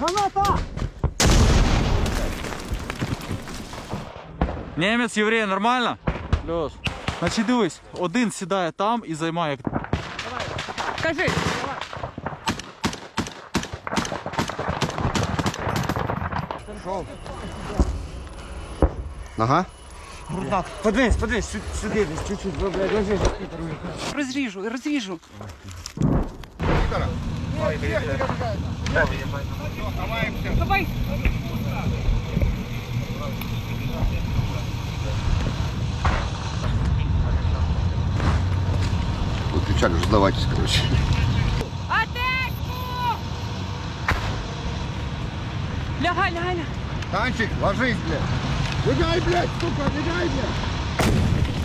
Граната! Німець, єврей, нормально? Плюс. Значить, дивись, один сідає там і займає. Кажи. Ага. Подвинься, сюди десь, чуть-чуть, ложись. Розріжу. Давай. Вот кричали, уже сдавайтесь, короче. Атаку! Лягай. Танчик, ложись, блядь. Легай, блядь, сука, легай, блядь.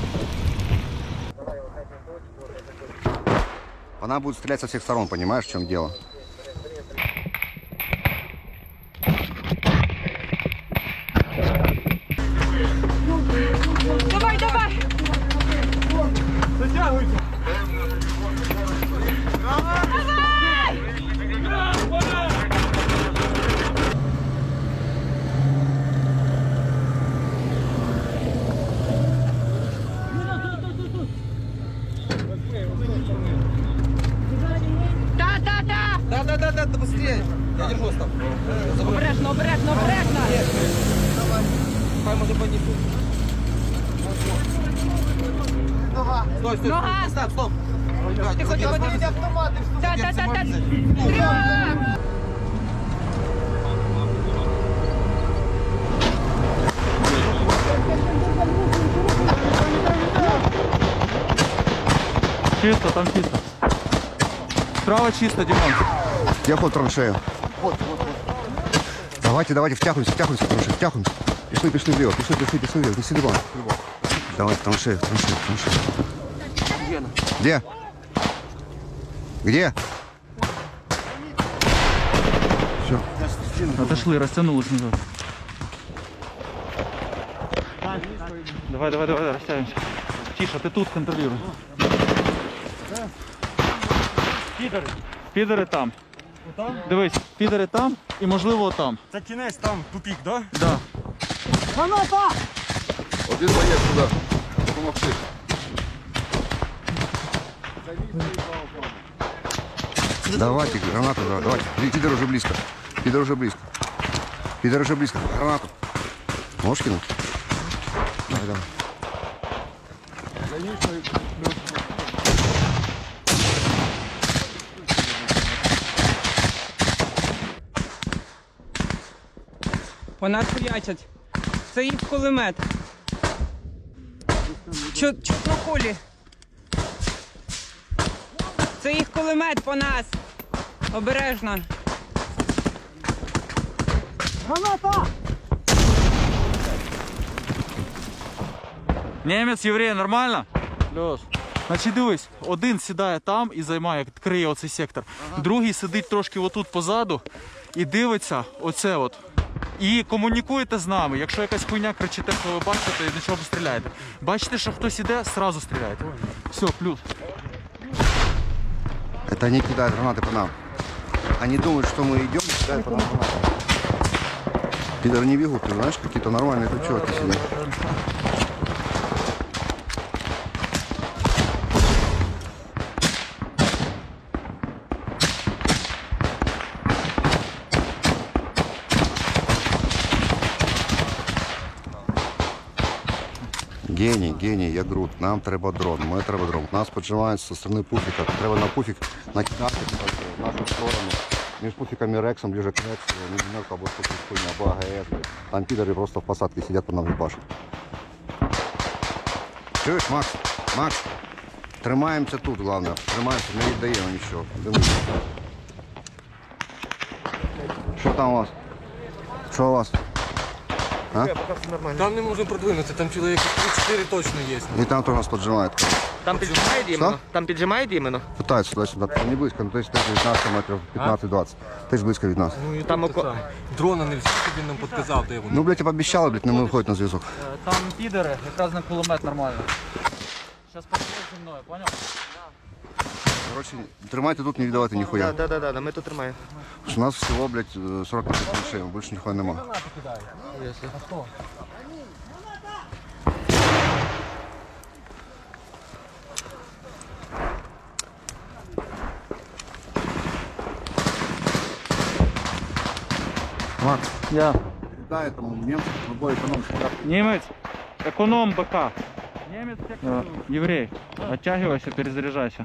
Она будет стрелять со всех сторон, понимаешь, в чем дело? Давай. Затягуйся. Да, быстрее. Я держу там. Обережно. Хай може понесу. Стой. Нога. Стоп. Тихо. Да. Чисто, там чисто. Справа чисто, Димон. Где ход траншея? Вот. Давайте, втягиваемся, траншея, втягиваемся. Пішли влево, пішли влево, неси Димон. Давай, траншея. Где? Все. Отошли, растянулись назад. Давай, растягиваемся. Тише, ты тут контролируй. Підери там. Дивись, підери там і можливо там. Це кінець, там тупик, да? Да. Граната! Один боец туда. Помогти. Давайте, гранату, давайте. Пидор уже близко. Гранату. Можешь кинуть? Давай. Вона стоячать. Це їх кулемет. Чорнокулі. Це їх кулемет по нас. Обережно. Граната! Німець, єврей, нормально? Плюс. Значить, дивись, один сідає там і займає, криє оцей сектор. Другий сидить трошки отут позаду і дивиться оце от. І комунікуєте з нами. Якщо якась хуйня кричите, що ви бачите, то до чого ви стріляєте. Бачите, що хтось іде, сразу стріляйте. Все, плюс. Это они кидают гранаты по нам. Они думают, что мы идем и кидают по нам гранаты. Пидоры не бегут, ты знаешь, какие-то нормальные тут чуваки сидят. Геній, я Грут, нам треба дрон, Нас поджимають зі сторони пуфіка, треба на пуфік накидати в нашу сторону. Між пуфіком і Рексом, ближе к Рексу, Мізінерка або Спокійської, або АГС. Там підери просто в посадці сидять, по нам їбашать. Чуєш, Макс, тримаємося тут, головне, не віддаємо нічого. Що там у вас? А? Там не можем продвинуться, там человек 3-4 точно есть. И там тоже нас поджимают. Там поджимает іменно? Там поджимает іменно? Пытаются туда-сюда, не близко, ну то есть 19 метров, 15-20. То есть близко від нас. Ну і там дрона нельзя, щоб він нам підказав, де воно. Ну, блядь, пообещали, блядь, не ми виходять на зв'язок. Там підери, якраз на кулемет нормально. Зараз поїдеш зі мною, поняв? Короче, тримайте тут, не віддавайте ніхуя. Да, ми тут тримаємо. У нас всього, блядь, 40 тисяч, більше ніхуя нема. Макс, Я. да, этому немцу любой экономике. Немец, эконом БК. Немец, еврей. Оттягивайся, перезаряжайся.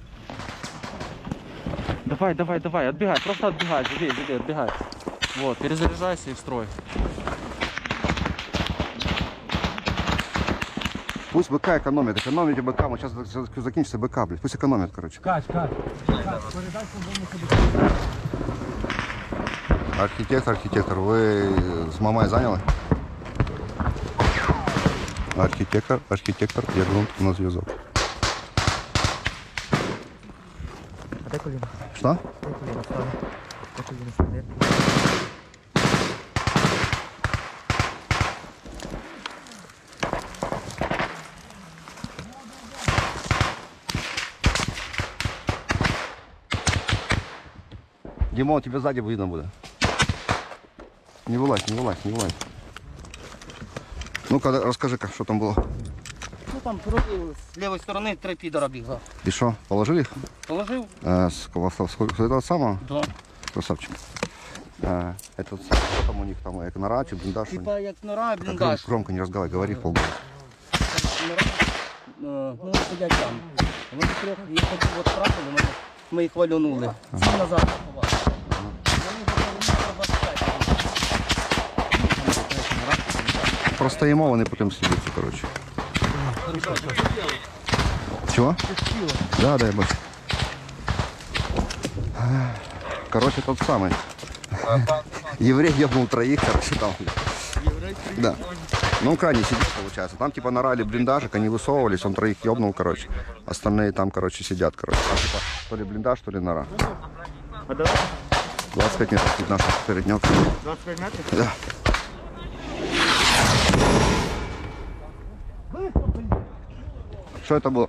Давай, отбегай, просто отбегай, забей, отбегай. Вот, перезаряжайся и в строй. Пусть БК экономит, экономите БК, мы сейчас закінчиться БК, блядь, пусть экономит, короче. Кать. Архитектор, ви з Мамай зайняли? Архитектор, я грунт на зв'язок. А де коліна? Що? Де коліна стане? Де коліна стане? Димон, тебе сзади видно буде. Не вылазь. Ну-ка, розкажи-ка, що там було. Ну там з лівої сторони 3 підора бігло. І що, положили їх? Положив? С этого самого? Да. Красавчик. Что там у них там, як нора чи бліндаж? Типа як нора, бліндаж. Громко не разговаривай, говори полголоса. Нора, ну сидять там. Вони трьох їх от трапили, ми їх валюнули. Ці назад поховали. Простоїмо, вони потім слідуться, коротше. Чого? Да, я бачу. Короче, тот самый. Еврей ебнул троих, короче, там. Да. Ну, он крайне сидит, получается. Там типа нора или блиндажик, они высовывались, он троих ебнул, короче. Остальные там, короче, сидят, короче. Там, типа, то ли блиндаж, то ли нора. 25 метров тут наша переднёвка. 25 метрів? Да. Що це було?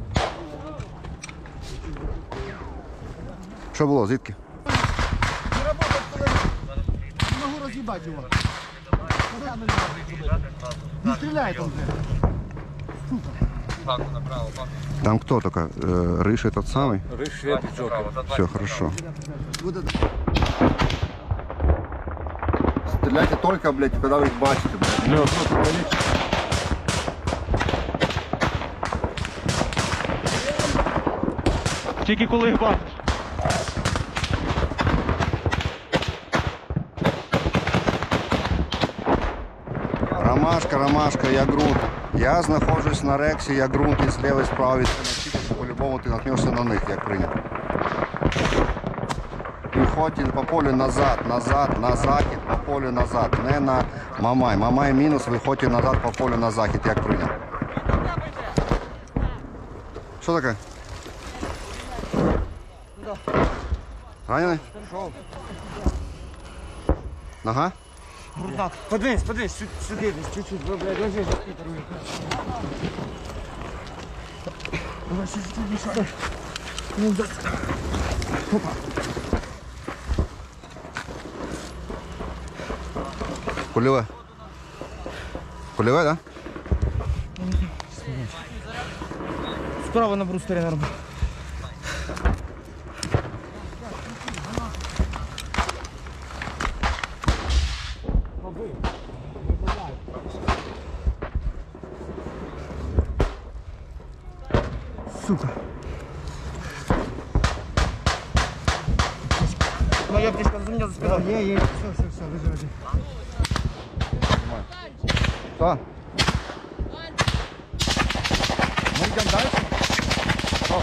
Що було, звідки? Не можу роз'їбати його. Не стріляй там, Там кто только? Рыж этот самый? Риш, швед і джокер. Все, хорошо. Стреляйте только, блядь, когда вы их бачите, блядь. Тільки коли їх бачиш. Ромашка, я грунт. Я знаходжусь на рексі, я грунт і зліва і справа від по-любому ти наткнешся на них, як прийнято. Виходьте по полю назад, на захід, по полю назад, не на Мамай. Мамай мінус, виходьте назад по полю на захід, як прийнято. Що таке? Ранений? Нога? Брудак. Подвинься, сюди десь, чуть-чуть, блядь, ложись. Давай, чуть-чуть мішай. Ну, да. Опа. Пулевая. Пулевая, да? Справа на брустері нормально. Сука. Моя птичка за мене за спиною. Є. Все, лежи. Что? Мы идем дальше? Стоп.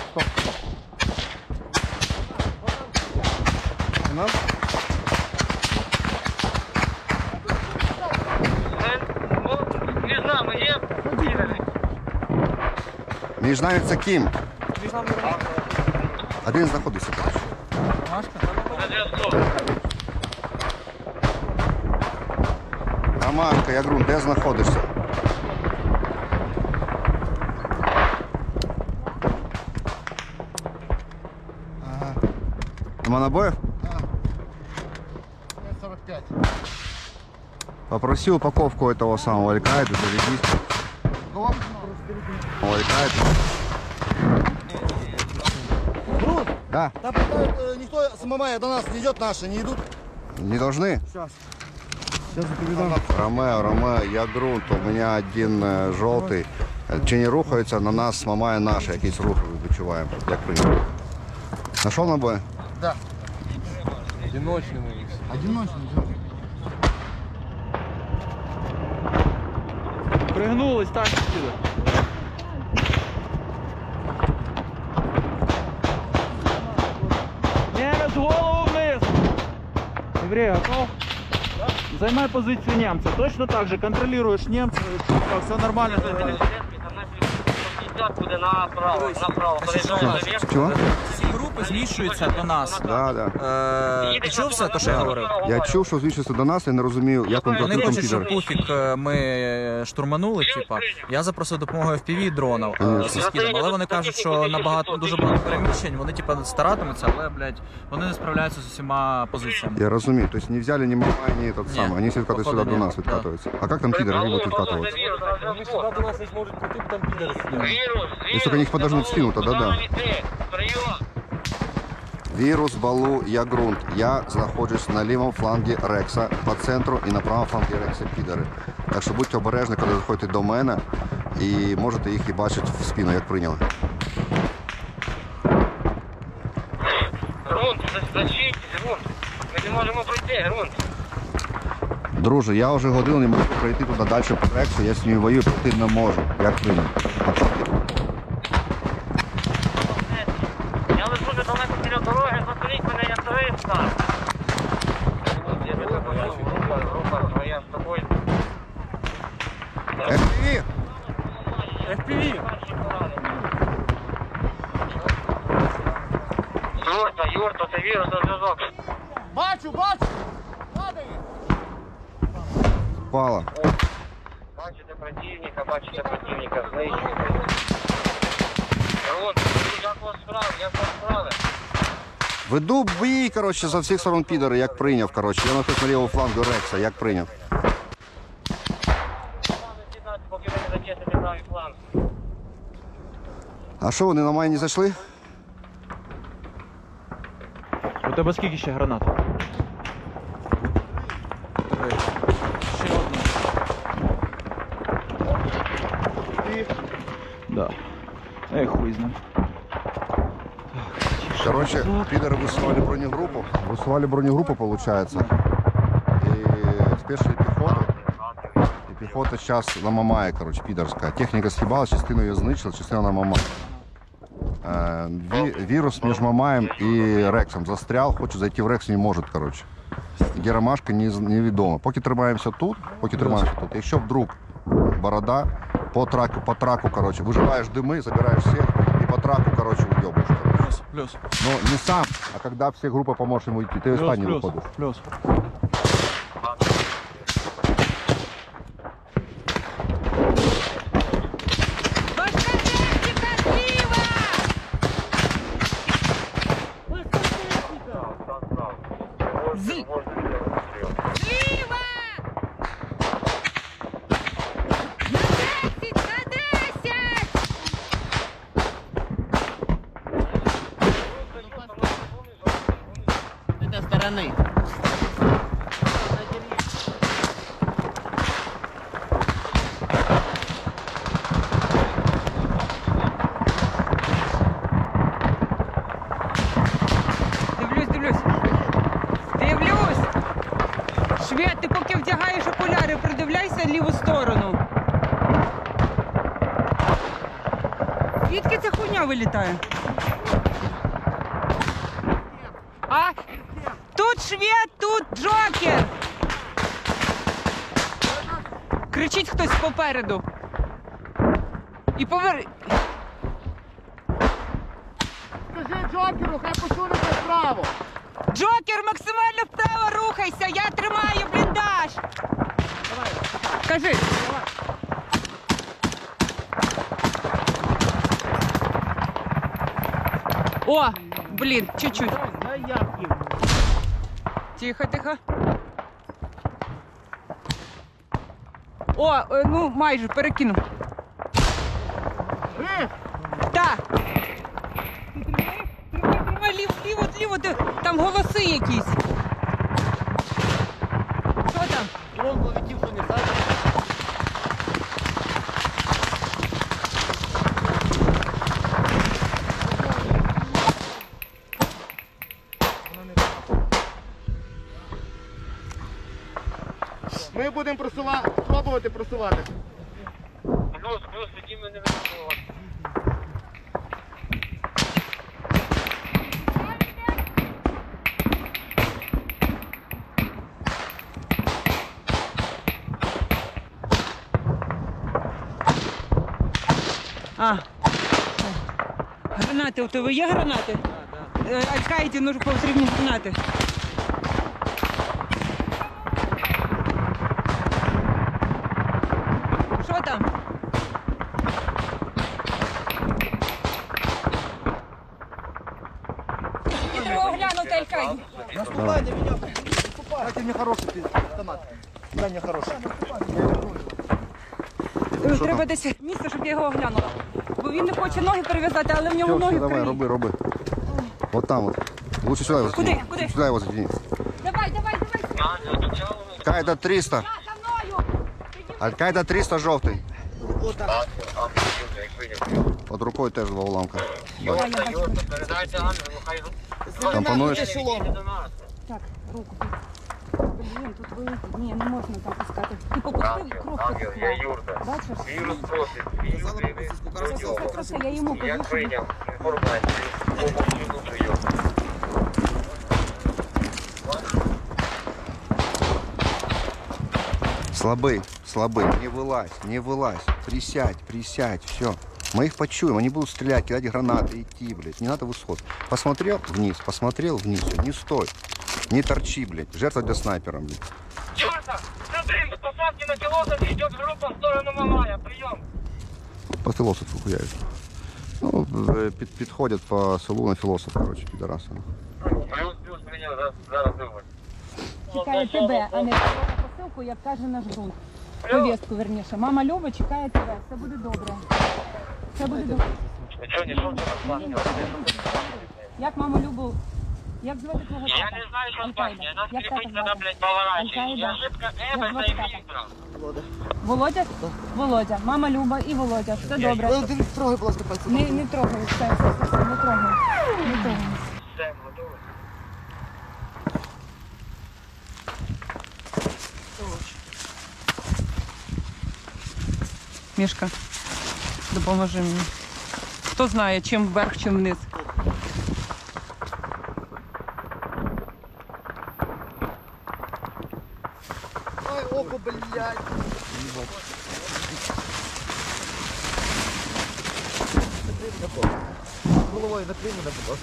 У нас? Між нами є? Між нами це ким? Один знаходиться, коротше. Ромашка, я грунт, де знаходишся? Нема набоїв? 45. Попроси упаковку этого самого Аль-Каиды, зарядись. Аль-Каида. Брут, Да, там никто с Мамая до нас не идет, наши не идут. не должны? Сейчас я передам. Ромео, я грунт, у мене один жовтий. Чи не рухаються, на нас мамає наші, якісь рухи відчуваємо, як прийнято. Нашов набої? Одиночний ми їх. Пригнулись, так сіли. Немець, голову вниз. Єврей, готов? Займай позицію німця. Точно так же контролюєш німця. Все нормально. Буде направо. Чого? Ці групи зміщуються до нас. Да, да. Ти чув все, то що я говорив? Я чув, що звідси до нас, я не розумію, як він Вони проти хочуть, щоб комп'ютера. Пуфік ми штурманули, типа. Я запросив допомогу FPV дронів зі скидом, але вони кажуть, що дуже багато переміщень, вони типа старатимуться, але, блядь, вони не справляються з усіма позиціями. Я розумію, тобто не взяли ні мама, ні этот Ні, самий. Вони всі відкатують походу, сюди до ні. нас відкатуються. А як там підери будуть відкатуватися? Вони сюди до нас не зможуть прийти, бо там підери сидять. Якщо вони їх подождуть спину, тоді да. Вірус, Балу, я ґрунт. Я знаходжусь на лівому флангі Рекса, по центру і на правому флангі Рекса підери. Так що будьте обережні, коли заходите до мене і можете їх і бачити в спину, як прийняли. Грунт, зачіть, грунт. Ми не можемо пройти, грунт. Друже, я вже годину не можу пройти туди далі по Рексу, я з ним воюю, пройти не можу. Як прийняв? Я лежу недалеко біля дороги, заберіть мене, я туриста. Група своя з тобою. FPV! Юрта, це вірус на зв'язок. Бачу! Падає! Пала. Бачите противника, знищуйте. Грунт, як у вас справи? Веду бій, коротше, за всіх сторон підери, як прийняв, коротше. Я знаходжусь на лівому флангу Рекса, як прийняв. Поки ви не зачистите правий фланг. А що, вони на мене не зайшли? У тебе скільки ще гранат? Ще одна. Да. Ей, хуй з ним. Короче, підери висували бронегруппу. Висували бронегруппу, получается. И спешили пехоту. И пехота сейчас на Мамае, короче, пидорская. Техника съебалась, частину ее знищила, частину на Мамае. Вирус между Мамаем и Рексом застрял, хочет зайти в Рекс, не может, короче. Де ромашка, невідомо. Поки тримаємося тут, якщо вдруг борода, по траку, короче, выживаешь дымы, забираешь всех и по траку, короче, уебаешь, короче. Плюс. Но не сам, а когда все группы поможешь ему идти, ты из стани выходишь. Плюс. Сторони. Дивлюсь. Швед, ти поки вдягаєш окуляри, придивляйся ліву сторону. Звідки ця хуйня вилітає? А? Тут швед, тут Джокер. Кричить хтось попереду. І Скажи Джокеру, хай посунеться вправо! Джокер, максимально вправо рухайся, я тримаю бліндаж. Кажи. О, блін, чуть-чуть. Тихо, тихо. О, ну майже перекинув. Так. Ти тримаєш? Тримай, ліво, там голоси якісь. Що там? Дрон полетів, що не садить. Ми будемо пробувати просувати. Плюс, які ми не вирішували. А. Гранати, у тебе є гранати? Аль-Каїді потрібні гранати. Що там? Мені треба оглянути Аль-Каїді. Наступайте меня. Дайте мне хороший автомат. Дай мне хороший. Треба десь місце, щоб я його оглянула. Бо він не хоче ноги перев'язати, але в нього ноги Давай, криві. роби. Вот там вот. Лучше сюда его задвинь. Куди? Сюда его задвинь. Давай. Аль-Каида 300. За мною. Аль-Каида 300 жовтий. Под рукою теж два уламка. Передайте Ангелу, хай Компонуєш? Так, руку. Блін, тут великий. Ні, не можна так пускати. Ти попустив і кров Ангел, я поклав. Юрка. Бачиш? Вірус просить, Це я йому я повішу. прийняв інформацію. Помогу. Слабый. Не вылазь. Присядь, все. Мы их почуем, они будут стрелять, кидать гранаты, идти, блядь. Не надо высот. Посмотрел вниз, всё, не стой. Не торчи, блядь. Жертва для снайпера, блядь. Юрка, смотри, с посадки на философе идет группа в сторону Мамая. Прием. По философу хуяют. Ну, підходять по селу на философ, короче, підараси. Плюс меня зараз виводь. Чекає тебе, а не посилку, як каже наш друг. Повістку, верніше. Мама Люба чекає тебе. Все буде добре. Все буде добре. Нічого, не шутка на Як маму Любу... Як звати твого тата? Я не знаю, що спасти. Нас Як тата крепить, когда, звати? блядь, поворачивать. Аль-Каїда. Я ошибка Як Эбба звати и тата? Виктора. Володя? Володя. Мама Люба і Володя. Все добре. Трогай, будь ласка, пальцем. Не трогай. Все, не трогай. Не трогай. Все, готовы? Мішка, допоможи мені. Хто знає, чим вверх, чим вниз. Ай, око, блядь. Головою накрий мене, будь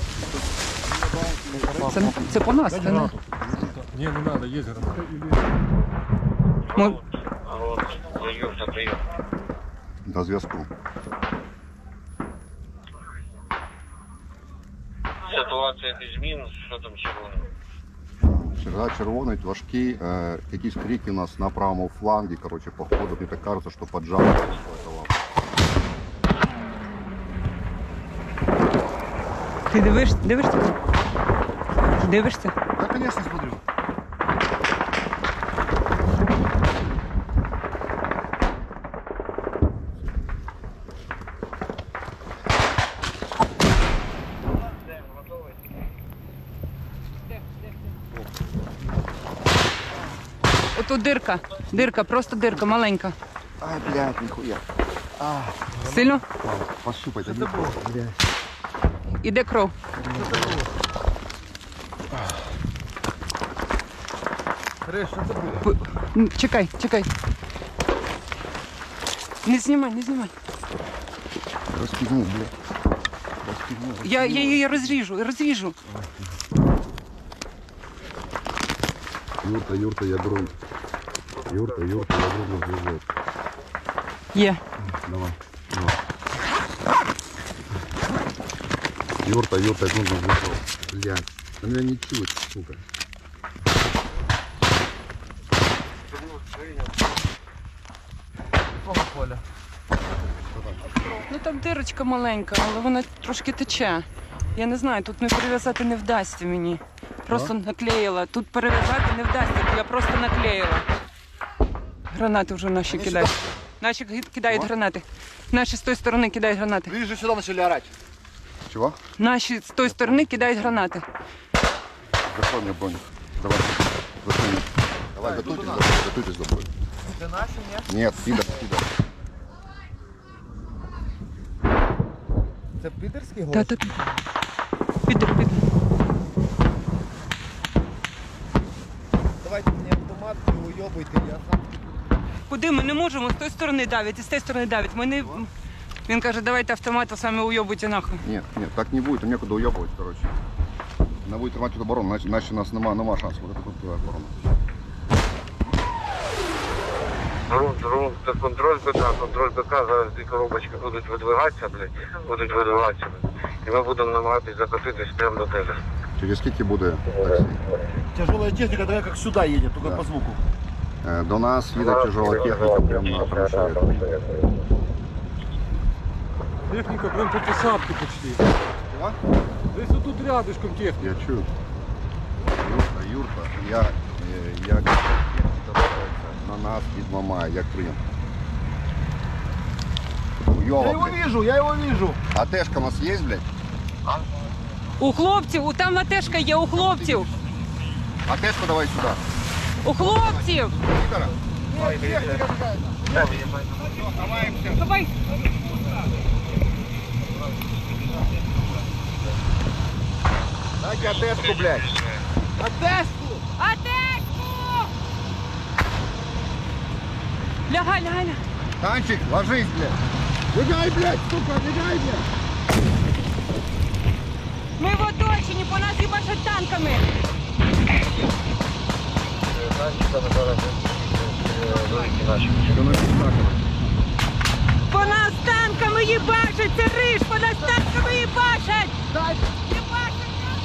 ласка. Це по нас, це не? Ні, не треба, є гранати. Алло, я Юрка, прием. До зв'язку. Ситуація без змін, що там червоно? Червоний, важкий, якісь крики у нас на правому флангі, короче, походу, мені так кажется, що поджали этого. Ти дивишся? Дивишся? Да, конечно, смотрю. Ото дирка, просто дирка, маленька. Ай, блядь, нихуя. Сильно? Пощупай, это блядь. Іде кров. Чекай. Не знімай. Распигни, блядь. Распигни. Я її розріжу. Юрка, я дрон. Юрка, я дрон разрезаю. Є. Давай. Юрка, это нужно выжил. Блядь, она меня не чует, сука. Ну там дирочка маленька, але вона трошки тече. Я не знаю, тут не перев'язати не вдасться мені. Просто наклеїла. Тут перев'язати не вдасться, я просто наклеїла. Гранати вже наші кидають. Наші кидають гранати. Наші з тої сторони кидають гранати. Видишь, же сюда начали орать. Чего? Наші з тої сторони кидають гранати. Закрой мне броню. Давай. Закрой. Давай, готуйтесь до бою. Это наши, нет? Нет, пидор. Это питерский голос? Та-та. Підер. Давайте мне автомат, вы уебайте, я сам. Куди ми не можемо? З тої сторони давить, і з тієї сторони давить. Ми не... Він каже, давайте автомат, а самі уйобуйте нахуй. Нет, так не будет, им некуда уебывать, короче. Надо будет тримати оборону, иначе у нас нема шансу. Вот это тут оборона. Друг, це контроль БК, зараз ці коробочки будуть видвигатися, блядь, блядь. І ми будемо намагатись закотитись прямо до тебе. Через скільки буде таксі? Тяжелая техника, такая как сюда едет, только Да. по звуку. До нас їде тяжела техніка прямо на траншею. Техніка прям по посадці почти. Десь отут рядышком техніка. Я чую. Юрка, як техніка рухається, на нас підламає, як прийняв. Я его вижу. А тешка у нас є, блядь? У хлопців, там АТшка є, у хлопців. А тешку давай сюди. У хлопців. Пидора. Давай. Дайте атешку, блядь. Атесту! АТшку! Лягай, лягай. Танчик, ложись, блядь. Легай, блядь, сука, легай, блядь. Ми в оточенні, по нас їбашать танками. По нас танками їбашать, це риш, по нас танками їбашать. Їбашать.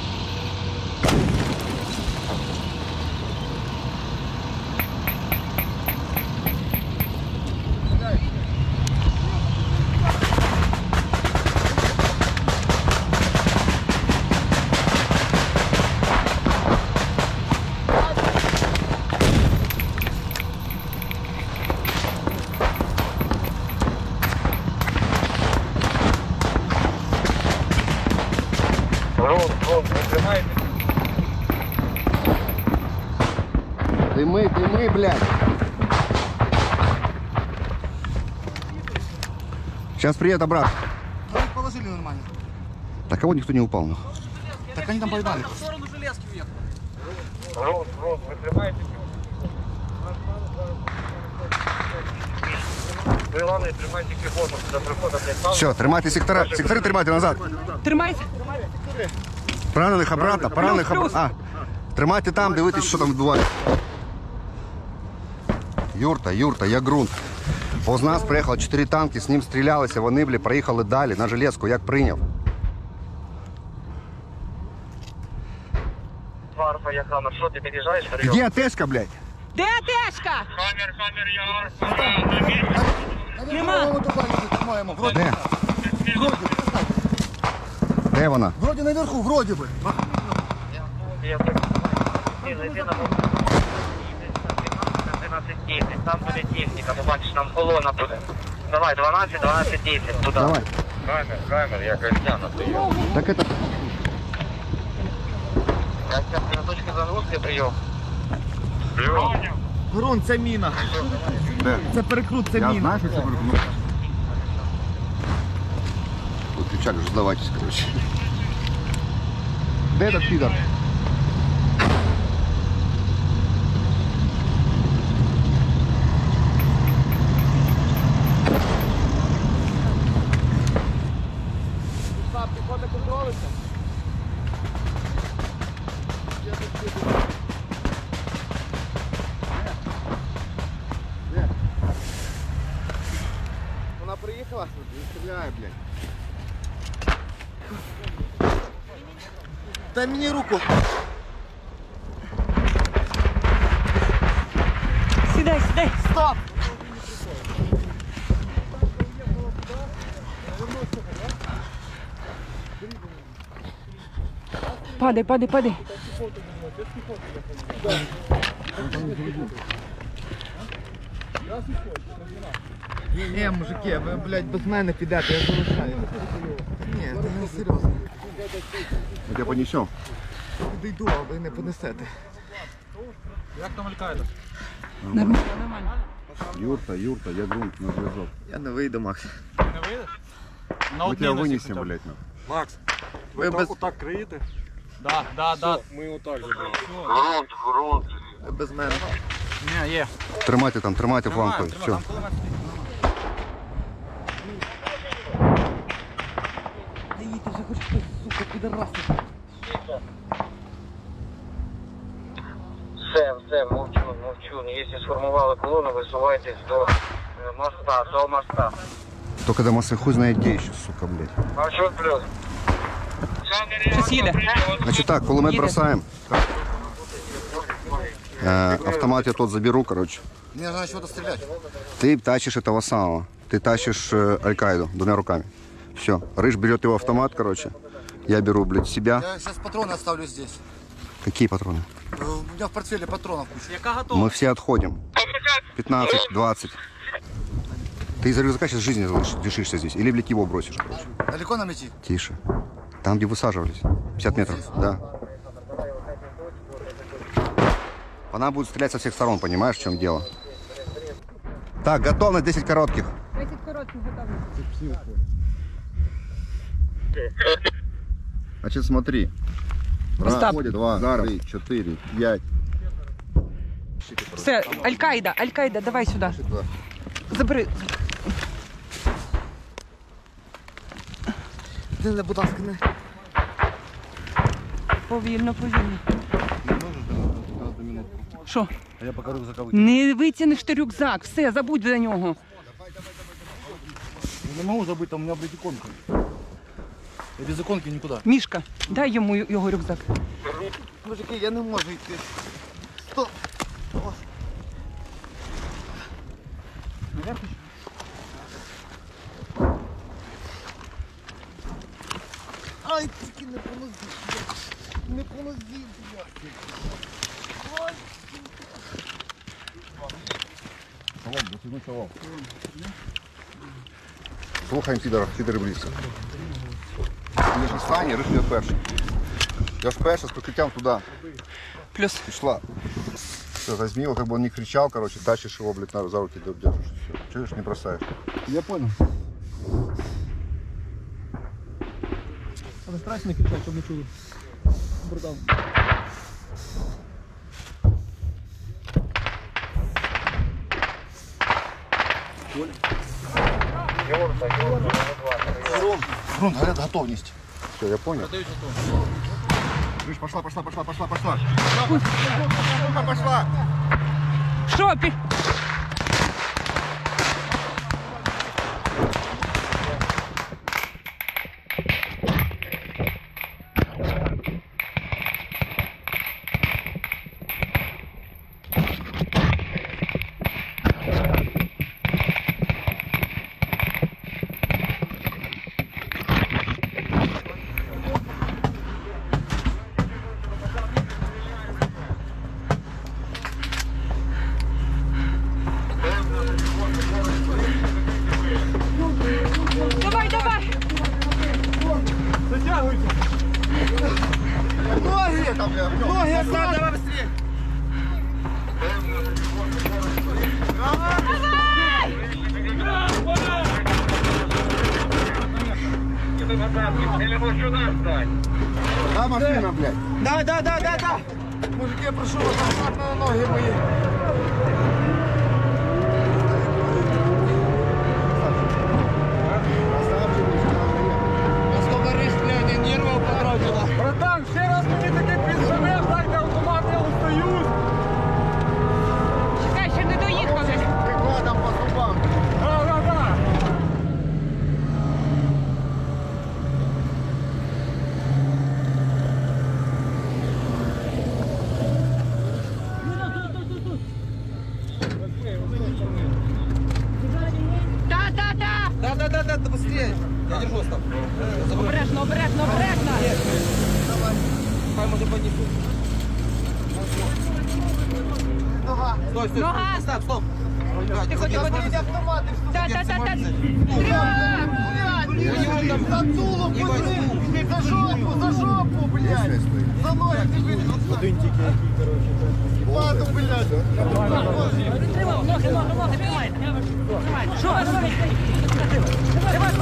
Дымы, блядь. Сейчас приедет обратно. Ну, их положили нормально. Так кого никто не упал, нахуй. Так они там поебали. В сторону железки в'їхали. Ви тримаєте? Ви, головне, тримайте піхоту, до приходу, блядь, Все, тримайте сектора. Сектори тримайте назад. Тримайся. Поранених обратно, поранених Плюс, плюс. обратно. Тримайте там, дивитесь, що там відбувається. Юрта, я ґрунт. Поз нас приїхало 4 танки, з ним стрілялися, вони, блядь, проїхали далі, на Железку, як прийняв. Варфа, яка на що ти під'їжджаєш? Где АТшка, блядь? Де АТшка? Хаммер, я. Нема. По-моему, вроде. Де? Де вона? Вроде наверху, вроде бы. Я так. Зайди на 12-10, там буде техніка, побачиш, нам колона буде. Давай, 12-10, туди. Давай. Хаммер, я Костяна стою. Так это... Я сейчас на точці загрузки прийом. Грунт, це міна. Де? Це перекрут, це Я міна. знаю, що це буде. Тут кричали, що здавайтесь, короче. Де этот пидор? Піхота контролиться. Вона приїхала? Стріляє, блядь. Дай мені руку. Сідай, сідай. стоп! Падай, падай, падай. Ні, мужики, ви, блядь, без мене підете, я залишаю. Ні, це не серйозно. Мы тебя понесем. Підійду, а ви не понесете. Як там Аль-Каїда? Нормально, нормально. Юрта, я грунт на зв'язок. Я не вийду, Макс. Не вийдеш? На Мы одній тебя носі вынесем, хоча б. блядь. Макс, Ви без, отак криєте? Да. Ми отак забрали. Грунт. без мене. Ні, є. Тримайте фланкою. Все. Там кулемет стоїть. Їдьте вже хоч хтось, сука, підараси. Все, мовчу. Якщо сформували колону, висувайтесь до моста. Только до массы хуй знает где еще, сука, блядь. Маршрут плюс. Щас їде. Значит так, кулемет Едет. бросаем. Автомат я тот заберу, короче. Мне надо чего-то стрелять. Ты тащишь этого самого. Ты тащишь Аль-Каиду двумя руками. Все. Рыж берет его автомат, короче. Я беру, блядь, себя. Я сейчас патроны оставлю здесь. Какие патроны? У меня в портфеле патронов куча. Яка готова? Мы все отходим. 15, 20. Ты из-за рюкзака сейчас жизни лишишься здесь. Или, блядь, его бросишь, короче. Далеко нам идти? Тише. Там, где высаживались. 50 метров, да. Она будет стрелять со всех сторон, понимаешь, в чем дело? Так, готовность 10 коротких. 10 коротких готові. Значит, смотри. Остап. 2, 3, 4, 5. Все, Аль-Каїда, давай сюди. Забери. Не, будь ласка, не. Повільно. Що? А я пока рюкзака Не витягнеш ти рюкзак, все, забудь за нього. Не могу забыть, там у меня, блядь, иконка. Я без иконки никуда. Мішка, дай йому його рюкзак. Мужики, я не можу йти. Стоп! Ай, тільки не помози. Не помози, блядь. Слухаємо підери близько. Ти ж останній, Риш йде перший. Я ж перша з прикриттям туди. Плюс. Пішла. Все, возьми его, как бы он не кричал, короче, тащишь его, блядь, за руки держишь. Все. Чуешь, не бросаешь. Я понял. Але старайся не кричати, щоб не чули. Братан. Грунт, говорят, готовность. Все, я понял. Рыж, пошла. Пошла. Що? Давай. Ноги там, блядь. Ноги оставь, давай быстрее. Да, машина, блядь. Да. Мужики, я прошу вас, аккуратно на ноги мої. Насколько рыж, блядь, нервов потратила. Братан, ще раз мені такий підживеш, дайте автомат, я устаюсь. Чекай, ще не доїхав. Прикладом по зубам. Да. надо быстрее. Я держу, Остап. Обережно, обережно, обережно! Хай може поднесу. Стой, стой, Нога! Остап, стоп. Тихо, тихо, тихо. Та-та-та-та! За тулу, пацаны! За жопу, блядь! За ноги ты вылез! Один тільки який, короче. Ладно, блядь! Тримай, ноги, ноги, ноги, тримай! Тримай! Що? Тримай,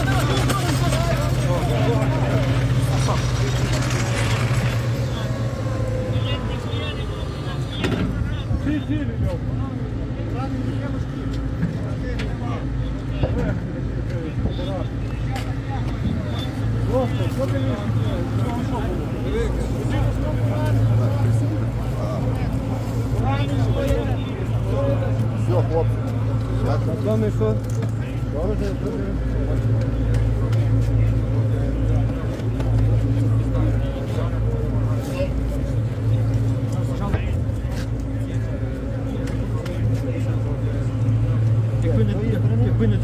Все, хлопці. Главное, що?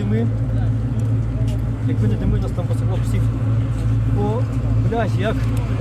Якби не дими, нас там посило всіх. О, блядь, як